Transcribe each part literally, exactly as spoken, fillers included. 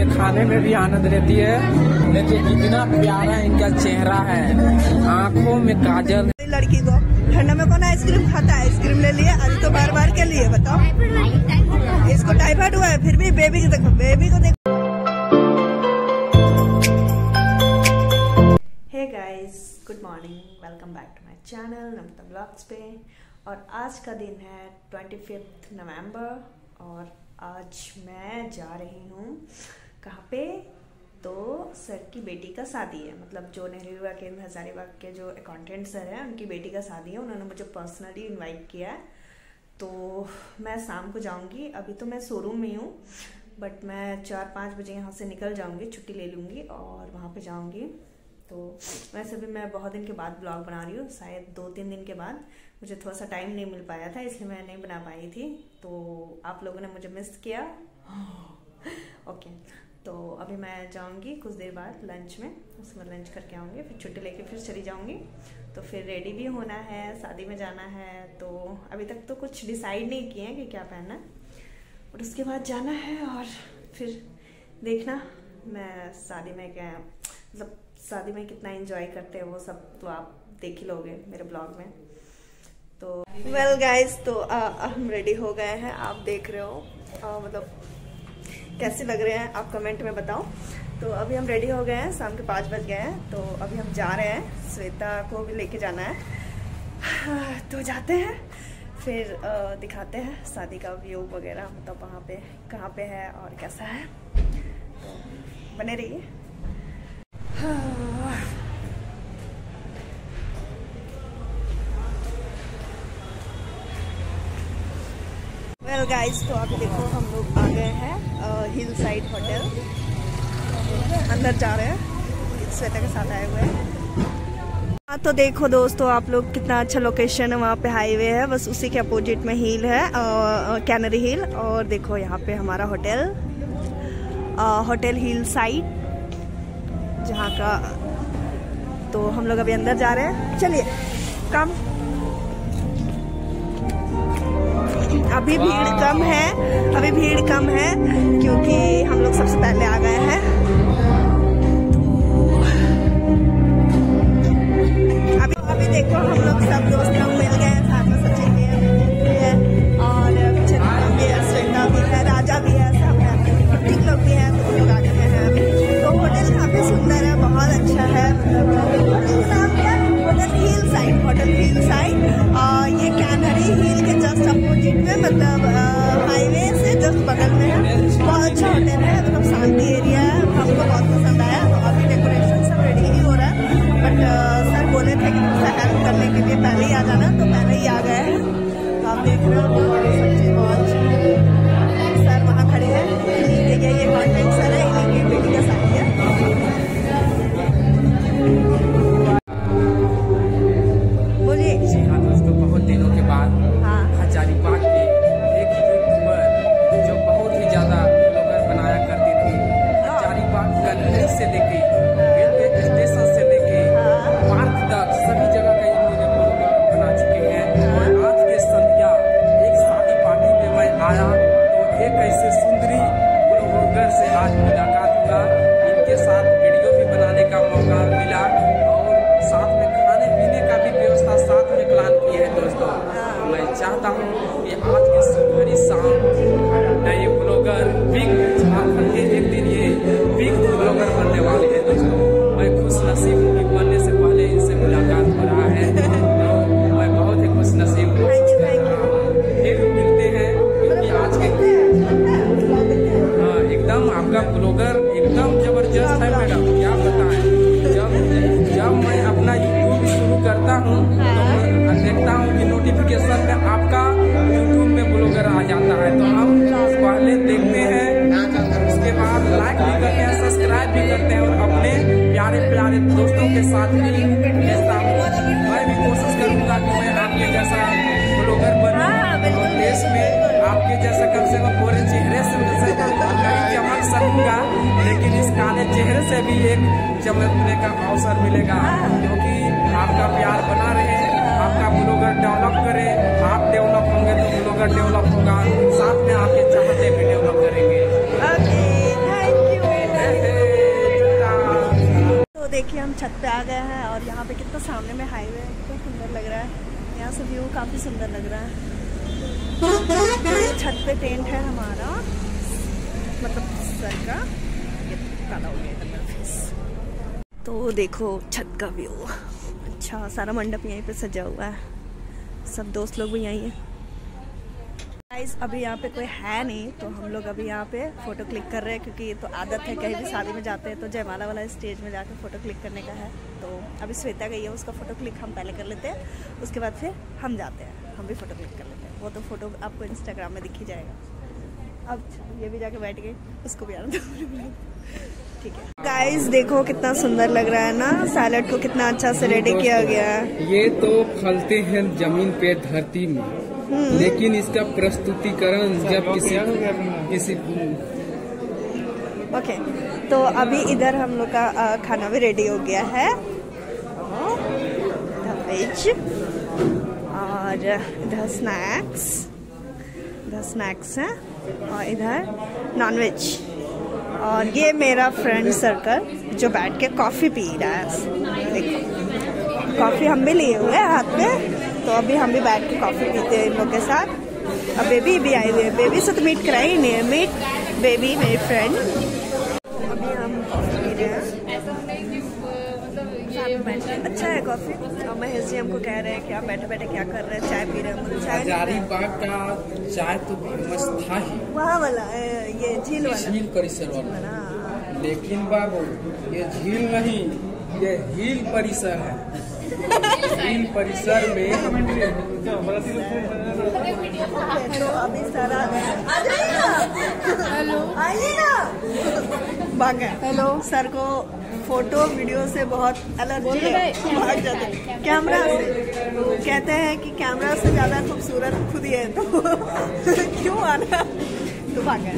खाने में भी आनंद रहती है। देखिए कितना प्यारा इनका चेहरा है, आंखों में काजल। लड़की को ठंडा में कौन आइसक्रीम खाता है? आइसक्रीम ले लिए अभी तो बार बार के लिए बताओ। इसको टाइफाइड हुआ है, फिर भी बेबी को देखो, बेबी को देखो। Hey guys, good morning, welcome back to my channel Namta blogs पे। और आज का दिन है पच्चीस नवंबर और आज मैं जा रही हूँ कहाँ पे? तो सर की बेटी का शादी है, मतलब जो नेहरू युवा केंद्र हजारीबाग के जो अकाउंटेंट सर हैं उनकी बेटी का शादी है। उन्होंने मुझे पर्सनली इनवाइट किया है, तो मैं शाम को जाऊंगी। अभी तो मैं शोरूम में हूँ, बट मैं चार पाँच बजे यहाँ से निकल जाऊंगी, छुट्टी ले लूँगी और वहाँ पे जाऊंगी। तो वैसे भी मैं बहुत दिन के बाद ब्लॉग बना रही हूँ, शायद दो तीन दिन के बाद। मुझे थोड़ा सा टाइम नहीं मिल पाया था, इसलिए मैं नहीं बना पाई थी। तो आप लोगों ने मुझे मिस किया। ओके, तो अभी मैं जाऊंगी कुछ देर बाद लंच में, उसमें लंच करके आऊँगी, फिर छुट्टी लेके फिर चली जाऊंगी। तो फिर रेडी भी होना है, शादी में जाना है। तो अभी तक तो कुछ डिसाइड नहीं किए हैं कि क्या पहनना है, और उसके बाद जाना है और फिर देखना मैं शादी में क्या, मतलब शादी में कितना एंजॉय करते हैं वो सब तो आप देख ही लोगे मेरे ब्लॉग में। तो वेल well गाइज, तो आ, हम रेडी हो गए हैं, आप देख रहे हो। आ, मतलब कैसे लग रहे हैं आप कमेंट में बताओ। तो अभी हम रेडी हो गए हैं, शाम के पाँच बज गए हैं। तो अभी हम जा रहे हैं, श्वेता को भी लेके जाना है। तो जाते हैं, फिर आ, दिखाते हैं शादी का व्यू वगैरह, मतलब वहाँ पे कहाँ पे है और कैसा है। तो बने रहिए। वेल गाइस, तो अभी देखो हम लोग आ गए हैं हिल साइड होटल, अंदर जा रहे हैं, श्वेता के साथ आए हुए हैं। हाँ तो देखो दोस्तों आप लोग, कितना अच्छा लोकेशन है, वहाँ पे हाईवे है, बस उसी के अपोजिट में हिल है, कैनरी हिल। और देखो यहाँ पे हमारा होटल, होटल हिल साइड जहाँ का। तो हम लोग अभी अंदर जा रहे हैं, चलिए कम। अभी भीड़ कम है, अभी भीड़ कम है क्योंकि हम लोग सबसे पहले आ गए हैं। तो अभी अभी देखो हम लोग सब दोस्त लोग मिल गए हैं, साथ में सचिन भी है और चित्रा भी है, श्वेता भी है, राजा भी है, सब है, ठीक लोग भी है। तो लोग आगे में है अभी। तो होटल काफी सुंदर है, बहुत अच्छा है, hotel hill side, hotel hill side. ये कैनरी हिल के जस्ट अपोजिट में, मतलब हाईवे से जस्ट बगल में है। बहुत अच्छा होटल है, मतलब शांति एरिया है, हमको बहुत पसंद आया। तो अभी डेकोरेशन सब रेडी ही हो रहा है, बट सर बोले थे कि मुझसे हेल्प करने के लिए पहले ही आ जाना, तो पहले ही आ गए हैं। तो आप देख रहे हो सच्ची बहुत सर वहाँ खड़े हैं, ये कॉन्टेंट सर है, इन्हीं की बेटी का शादी है। बहुत दिनों के बाद हाँ। हजारीबाग के एक यूट्यूबर जो बहुत ही ज्यादा ब्लॉगर बनाया करती थी, हजारीबाग गली से लेके रेलवे स्टेशन से लेके पार्क तक सभी जगह का इन्होंने ब्लॉगर बना चुके हैं। और आज के संध्या एक शादी पार्टी में मैं आया तो एक ऐसे सुंदरी ब्लॉगर से आज मुलाकात हुआ, इनके साथ वीडियो भी बनाने का मौका मिला और साथ में खाने पीने का भी व्यवस्था साथ में प्लान की है। दोस्तों मैं चाहता हूँ कि आज की सुनहरी शाम नए ब्लॉगर बिग झारखंड के एक दिन ये बिग ब्लॉगर बनने वाले हैं। दोस्तों मैं खुश नसीब हूँ कि बनने से पहले इनसे मुलाकात हो रहा है, तो मैं बहुत ही खुश नसीब हूँ। फिर मिलते हैं, क्योंकि आज के एकदम आपका ब्लॉगर एकदम जबरदस्त है मैडम, क्या बताएं। जब जब मैं अपना यूट्यूब शुरू करता हूँ तो मैं देखता हूँ कि नोटिफिकेशन में आपका यूट्यूब में ब्लॉगर आ जाता है, तो हम पहले देखते हैं, उसके बाद लाइक भी करते हैं, सब्सक्राइब भी करते हैं और अपने प्यारे प्यारे दोस्तों के साथ भी भेजता हूँ। मैं भी कोशिश करूँगा कि मैं आपके जैसा ब्लॉगर बनूं और देश में आपके जैसा कम से कम पूरे चेहरे से चमक सकूंगा, लेकिन इस काले चेहरे से भी एक चमकने का अवसर मिलेगा, क्योंकि आपका प्यार बना रहे, आपका ब्लॉगर डेवलप करे, आप डेवलप होंगे तो ब्लॉगर डेवलप होगा, साथ में आपके चाहते भी डेवलप करेंगे। Okay, thank you. सामने में हाईवे तो सुंदर लग रहा है, यहाँ से व्यू काफ़ी सुंदर लग रहा है। छत पे टेंट है हमारा, मतलब सर का, ये काला हो गया इधर फेस। तो देखो छत का व्यू, अच्छा सारा मंडप यहीं पे सजा हुआ है, सब दोस्त लोग भी यहीं हैं। गाइस अभी यहाँ पे कोई है नहीं, तो हम लोग अभी यहाँ पे फ़ोटो क्लिक कर रहे हैं, क्योंकि तो आदत है कहीं भी शादी में जाते हैं तो जयमाला वाला स्टेज में जाकर फ़ोटो क्लिक करने का है। तो अभी श्वेता गई है, उसका फ़ोटो क्लिक हम पहले कर लेते हैं, उसके बाद फिर हम जाते हैं, हम भी फ़ोटो क्लिक कर लेते हैं। वो तो फ़ोटो आपको इंस्टाग्राम में दिख ही जाएगा। अब ये भी जाके बैठ गई, उसको भी आना ठीक है। गाइस देखो कितना सुंदर लग रहा है ना, सैलेड को कितना अच्छा से रेडी किया गया है। ये तो फलते हैं जमीन पे धरती में, लेकिन इसका प्रस्तुतिकरण जब किसी किसी ओके तो अभी इधर हम लोग का आ, खाना भी रेडी हो गया है, वेज और इधर स्नैक्स, इधर स्नैक्स हैं और इधर नॉनवेज। और ये मेरा फ्रेंड सर्कल जो बैठ के कॉफ़ी पी रहा है, देखो कॉफ़ी हम भी लिए हुए हैं हाथ में, तो अभी हम भी बैठ के कॉफ़ी पीते हैं इन लोग के साथ। अब बेबी भी आई हुई है, बेबी से तो मीट कराई नहीं है, मीट बेबी मेरी फ्रेंड। अभी हम कॉफ़ी पी रहे हैं, अच्छा है कॉफ़ी। और महेश जी हमको कह रहे हैं कि आप बैठे बैठे क्या कर रहे हैं, चाय पी रहे हैं। हजारीबाग का चाय तो मस्त था ही, वहाँ वाला ये झील वाला, झील परिसर वाला, लेकिन बाबू ये झील नहीं, ये हिल परिसर है। हिल परिसर में तो अभी सारा हेलो आइए ना, भागा हेलो सर को फोटो वीडियो से बहुत एलर्जी है, भाग जाते हैं कैमरा से, कहते हैं कि कैमरा से ज्यादा खूबसूरत खुद ही है, तो क्यों आना, तो भागा।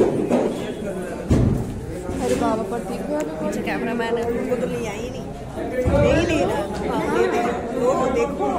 अरे बाबा पर कैमरा मैन है, उनको तो लिया ही नहीं, नहीं ले रहा, वो देखो।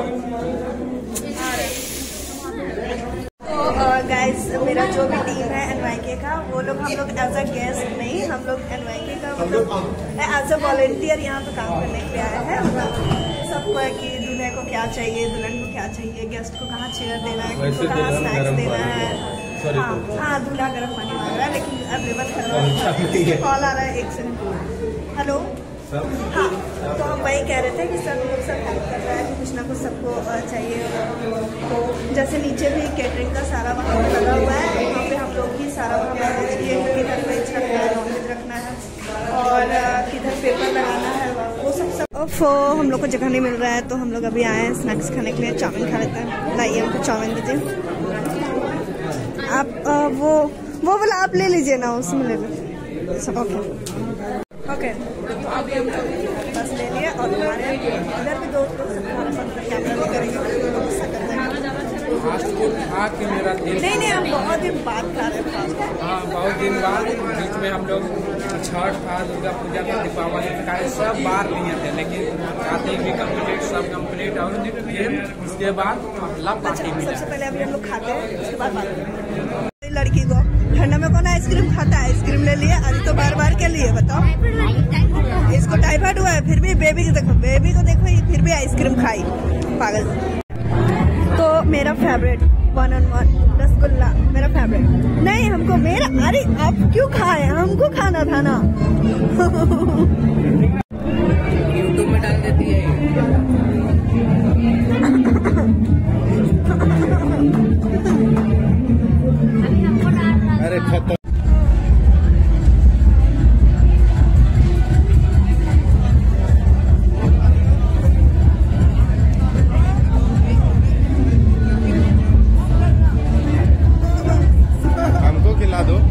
और गाइस मेरा जो भी टीम है एनवाईके का, वो लोग हम लोग एज अ गेस्ट नहीं, हम लोग एनवाईके का मतलब एज अ वॉलंटियर यहाँ पे काम करने के लिए आया है। सबको है कि दूल्हे को क्या चाहिए, दुल्हन को क्या चाहिए, गेस्ट को कहाँ चेयर देना है, किसको कहाँ स्नैक्स देना है। हाँ हाँ दूल्हा गर्म पानी मांग रहा है, लेकिन अवेलेबल कर रहा है, कॉल आ रहा है, एक सेकंड। हेलो हाँ, तो हम वही कह रहे थे कि सब लोग सब हेल्प कर रहा है कि कुछ ना कुछ सबको चाहिए। तो जैसे नीचे भी केटरिंग का सारा वहाँ पर लगा हुआ है, वहाँ पे हम लोग भी सारा वहाँ मैनेज किए, किधर वेज रखना है, नॉन वेज रखना है और किधर पेपर लगाना है, वो सब सब तो हम लोग को जगह नहीं मिल रहा है, तो हम लोग अभी आए हैं स्नैक्स खाने के लिए। चाउमीन खा लेते हैं, लाइए हमको चाउमीन दीजिए आप। आ, वो वो वाला आप ले लीजिए ना, उसमें ले लीजिए सब। ओके ओके तो अभी हम बस ले लिए और हमारे इधर भी दो कैमरा करेंगे, नहीं नहीं हम बहुत दिन बाद खा रहे हैं। हाँ बहुत दिन बाद, बीच में हम लोग छठ था, दुर्गा पूजा था, दीपावली का सब बार लिए थे, लेकिन शादी भी कम्प्लीट, सब कम्प्लीट। और उसके बाद पार्टी भी। सबसे पहले अभी हम लोग खाते हैं, उसके बाद बात। लड़की को ठंडा में कौन आइसक्रीम खाता है, आइसक्रीम ले लिए, अभी तो बार बार के लिए बताओ, इसको टाइफाइड हुआ है, फिर भी बेबी को देखो, बेबी को देखो ये फिर भी आइसक्रीम खाई, पागल। तो मेरा favourite one on one rasgulla मेरा फेवरेट। नहीं हमको मेरा, अरे आप क्यों खाए, हमको खाना था ना। यूट्यूब में डाल देती है। अरे खत्म। हमको खिला दो।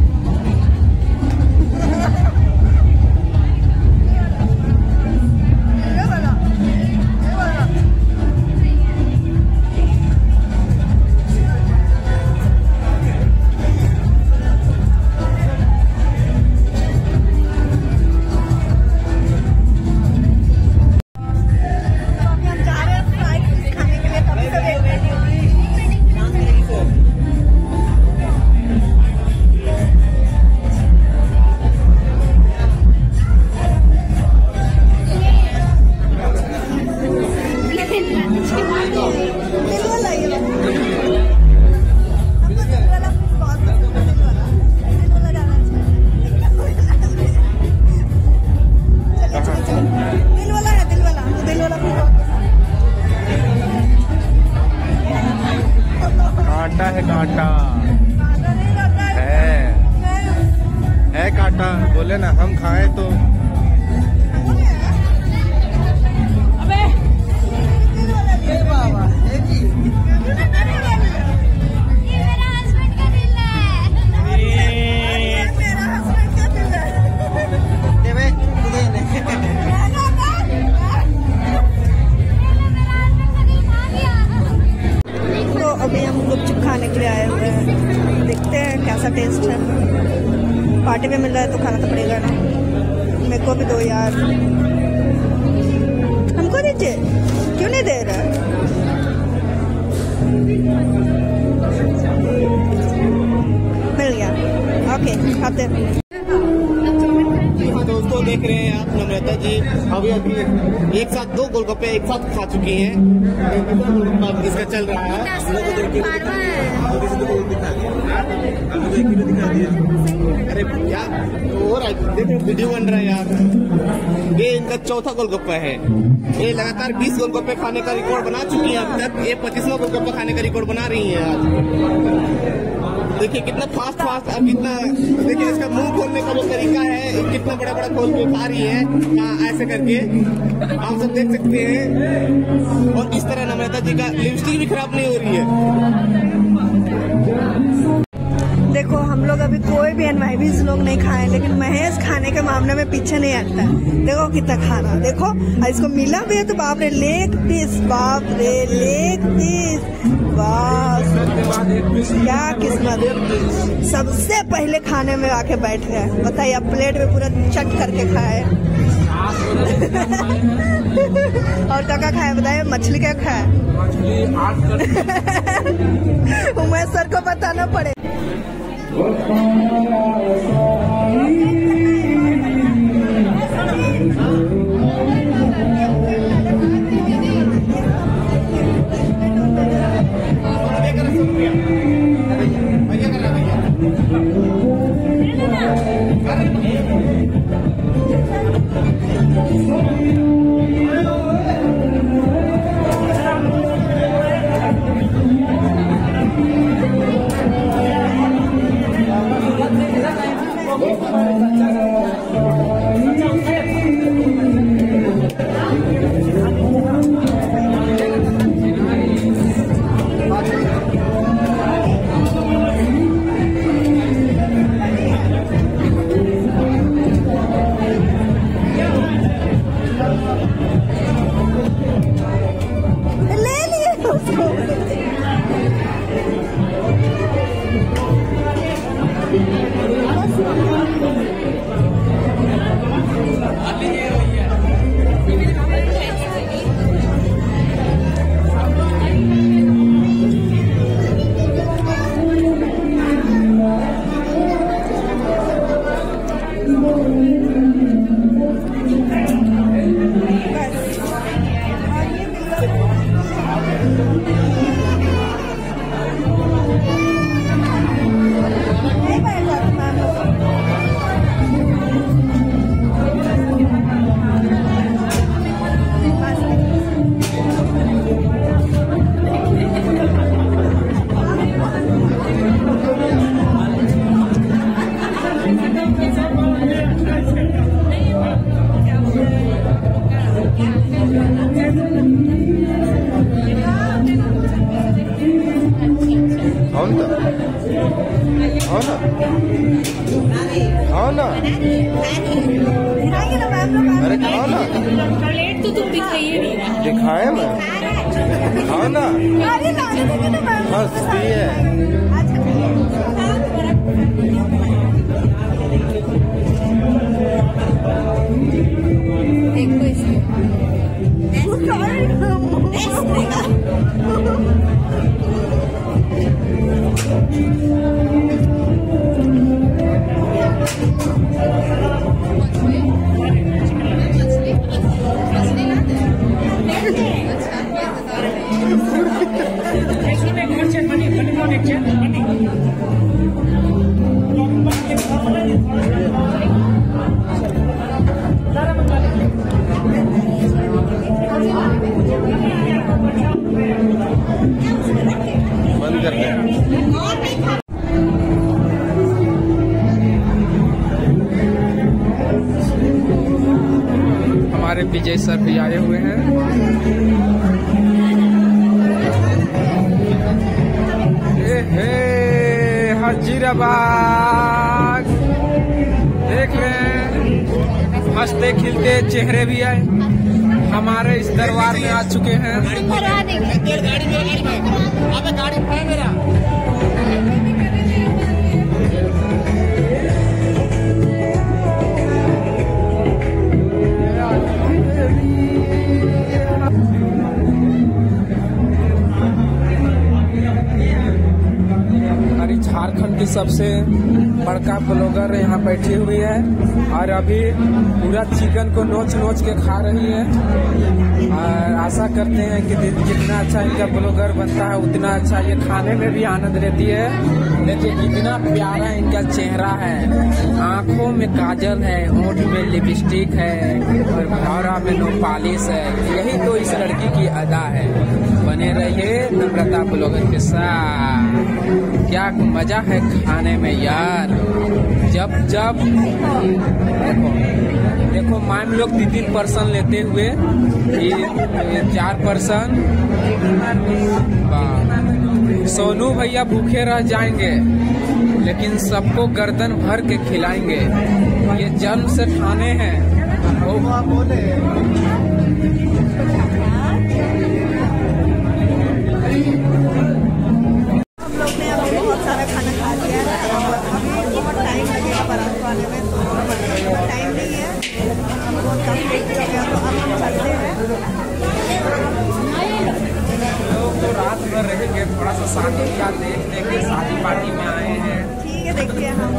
बोले ना हम खाए तो अबे ये बाबा ये की ये मेरा हस्बैंड का दिल है। ये मेरा हस्बैंड का दिल है। ये वे तुझे नहीं तो अभी हम गुपचुप खाने के लिए आए हुए हैं, देखते हैं कैसा टेस्ट है। पार्टी में मिल रहा है तो खाना तो पड़ेगा ना। मेरे को भी दो यार। हमको दीजिए, क्यों नहीं दे रहा? मिल गया, ओके खाते हैं। दोस्तों देख रहे हैं आप नम्रता जी अभी अभी एक साथ दो गोलगप्पे एक साथ खा चुकी हैं। इसका चल रहा है अरे क्या हो रहा है, देख वीडियो बन रहा है यार। ये इनका चौथा गोलगप्पा है। ये लगातार बीस गोलगप्पे खाने का रिकॉर्ड बना चुकी है अब तक। ये पच्चीसवां गोलगप्पा खाने का रिकॉर्ड बना रही है आज। देखिए कितना फास्ट फास्ट अब कितना, देखिए इसका मुंह खोलने का जो तरीका है, कितना बड़ा बड़ा खोल के खा रही है आ, ऐसे करके आप सब देख सकते हैं। और इस तरह नम्रता जी का लिपस्टिक भी खराब नहीं हो रही है। देखो हम लोग अभी कोई भी एनवाइबीज लोग नहीं खाए, लेकिन महेश खाने के मामले में पीछे नहीं हटता। देखो कितना खाना, देखो इसको मिला भी है तो बाप रे लेग पीस, बाप रे लेग पीस, बस क्या किस्मत। सबसे पहले खाने में आके बैठ गए, बताइए अब प्लेट में पूरा चट करके खाए। और क्या क्या खाया बताइए, मछली क्या खाया? उमेश सर को बताना पड़े। खाओ ना, अरे खाओ ना, प्लेट तो तुम दिखाइए नहीं रहा। दिखाए मैं, खाओ ना, हंसती है। देखो इसमें Next one, next one, money, money, money, money. Vijay sir भी आए हुए हैं। ए हे हजीराबाद देख रहे हैं, हंसते खिलते चेहरे भी आए हमारे इस दरबार में आ चुके हैं। झारखंड की सबसे बड़का ब्लॉगर यहाँ बैठी हुई है और अभी पूरा चिकन को नोच नोच के खा रही है। और आशा करते हैं कि जितना अच्छा इनका ब्लॉगर बनता है उतना अच्छा ये खाने में भी आनंद लेती है। देखिए कितना प्यारा इनका चेहरा है, आंखों में काजल है, होंठ में लिपस्टिक है और भौरा में नो पॉलिश है। यही तो इस लड़की की अदा है। बने रहिए नम्रता ब्लॉगर के साथ। क्या मजा है खाने में यार। जब जब देखो देखो मान लो तीन तीन पर्सन लेते हुए ये, ये चार पर्सन, सोनू भैया भूखे रह जाएंगे लेकिन सबको गर्दन भर के खिलाएंगे। ये जन्म से ठाने हैं। रात भर रहेंगे, थोड़ा सा शादी का देख देख के शादी पार्टी में आए हैं। ठीक है, देखिए हम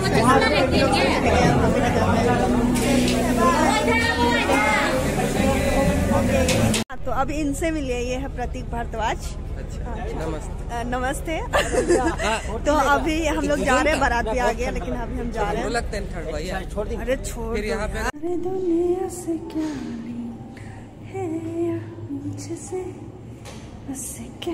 तो अब इनसे मिलिए। ये है प्रतीक भारद्वाज। अच्छा, नमस्ते। नमस्ते। तो अभी हम लोग जा रहे हैं, बारात भी आ गया लेकिन अभी हम जा रहे हैं। लगते हैं ठंड भैया, छोड़ दी। अरे छोड़ फिर यहाँ पे अरे दुनिया से क्या है मुझसे बस क्या।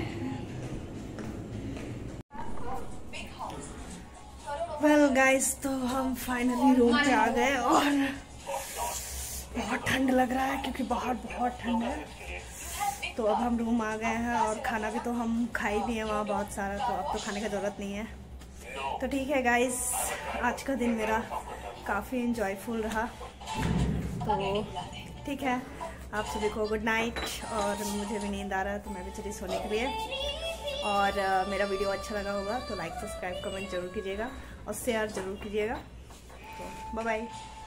वेल गाइस, तो हम फाइनली रूम पे आ गए और बहुत ठंड लग रहा है क्योंकि बाहर बहुत ठंड है। तो अब हम रूम आ गए हैं और खाना भी तो हम खा ही दिए वहाँ बहुत सारा, तो अब तो खाने का ज़रूरत नहीं है। तो ठीक है गाइस, आज का दिन मेरा काफ़ी इंजॉयफुल रहा। तो ठीक है, आप सभी को गुड नाइट। और मुझे भी नींद आ रहा है तो मैं भी चली सोने के लिए। और uh, मेरा वीडियो अच्छा लगा होगा तो लाइक सब्सक्राइब कमेंट जरूर कीजिएगा और शेयर ज़रूर कीजिएगा। तो बाय बाय।